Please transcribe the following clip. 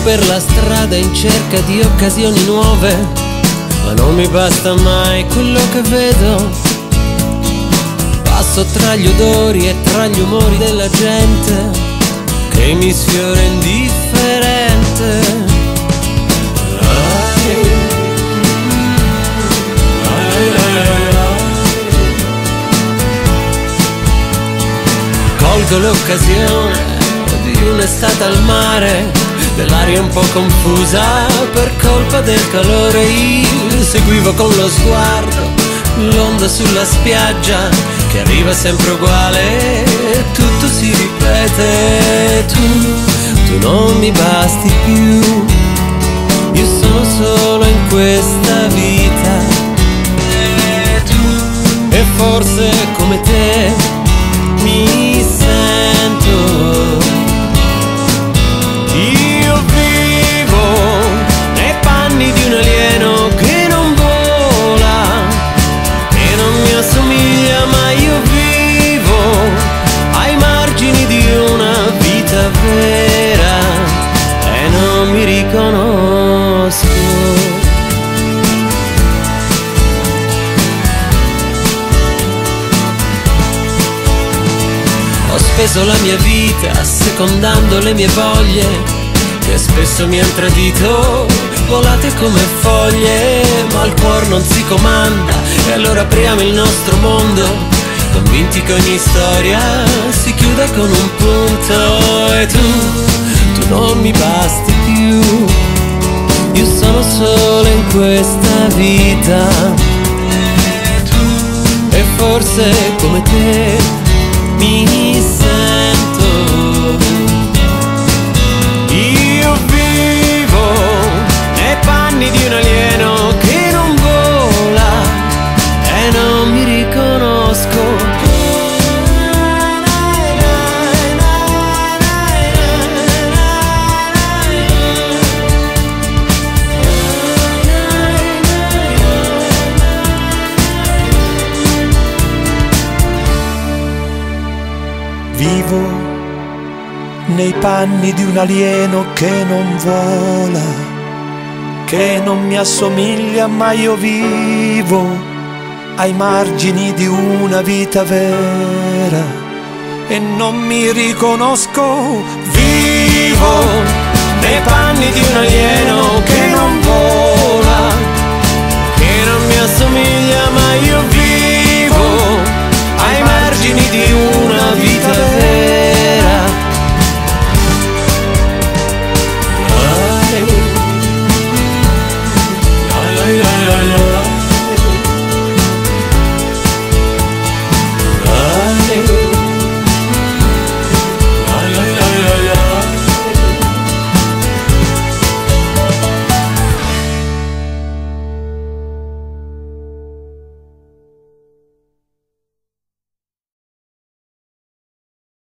per la strada in cerca di occasioni nuove, ma non mi basta mai quello che vedo. Passo tra gli odori e tra gli umori della gente che mi sfiora indifferente. Colgo l'occasione di un'estate al mare, dell'aria un po' confusa per colpa del calore. Io seguivo con lo sguardo l'onda sulla spiaggia che arriva sempre uguale e tutto si ripete. Tu non mi basti più, io sono solo in questa vita. E forse come te mi sento. Io vivo nei panni di un alieno che non vola e non mi assomiglia, ma io vivo ai margini di una vita vera e non mi riconosco. Ho speso la mia vita assecondando le mie voglie, che spesso mi han tradito, volate come foglie, ma il cuore non si comanda e allora apriamo il nostro mondo, convinti che ogni storia si chiuda con un punto. E tu non mi basti più, io sono solo in questa vita. E forse come te mi sento. Io vivo nei panni di un alieno che non vola e non mi riconosco. Vivo nei panni di un alieno che non vola, che non mi assomiglia, ma io vivo ai margini di una vita vera e non mi riconosco. Vivo nei panni di un alieno che non vola